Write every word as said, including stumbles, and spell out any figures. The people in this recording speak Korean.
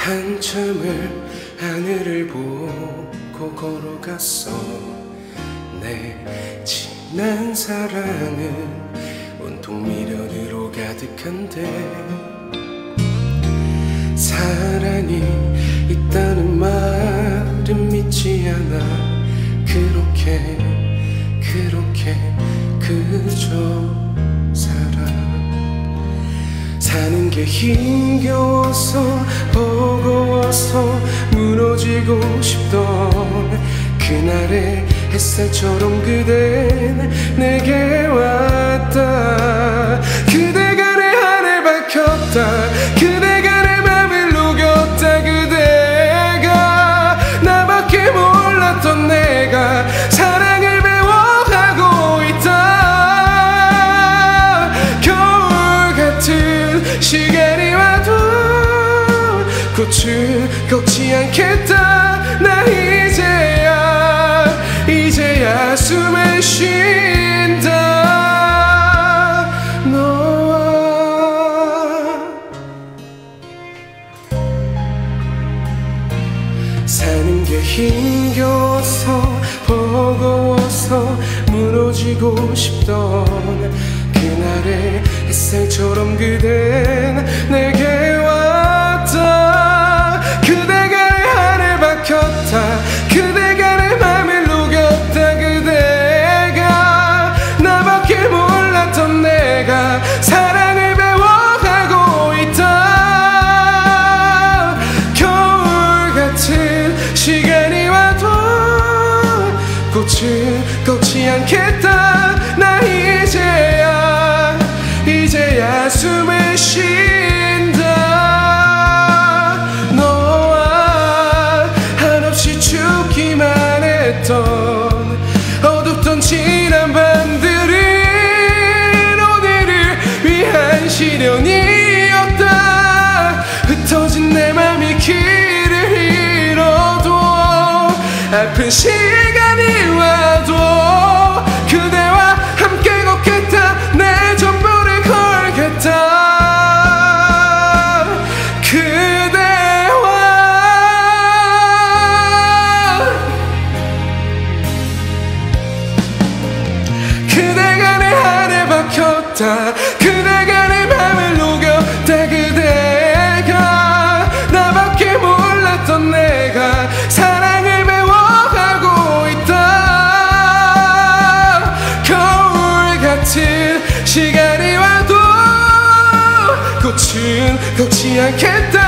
한참을 하늘을 보고 걸어갔어. 내 지난 사랑은 온통 미련으로 가득한데 사랑이 있다는 말은 믿지 않아. 그렇게 그렇게 그저 살아. 사는 게 힘겨워서 버거워서 무너지고 싶던 그날의 햇살처럼 그댄 내게 왔다. 그대가 내 안에 박혔다. 그대가 내 맘을 녹였다. 그대가 나밖에 몰랐던 내가 사랑을 배워가고 있다. 겨울 같은 시간이 와도 꽃을 꺾지 않겠다. 나 이제야 이제야 숨을 쉰다. 너와 사는 게 힘겨워서 버거워서 무너지고 싶던 그날의 햇살처럼 그댄 내게 왔다. 그대가 내 안에 박혔다. 그대가 내 맘을 녹였다. 그대가 나밖에 몰랐던 내가 사랑을 배워가고 있다. 겨울 같은 시간이 와도 꽃을 꺾지 않겠다. 나 이제야 이제야 숨을 쉰다. 너와 한없이 죽기만 했던 어둡던 지난 밤들은 오늘을 위한 시련이었다. 흩어진 내 맘이 길을 잃어도 아픈 시간이 와도 그대와 함께 걷겠다. 내 전부를 걸겠다. 그대와 그대가 내 안에 박혔다. 그대가 내 맘을 녹였다. 그대가 나밖에 몰랐던 내가 사랑을 배워가고 있다. 거울 같은 시간이 와도 꽃은 꺾지 않겠다.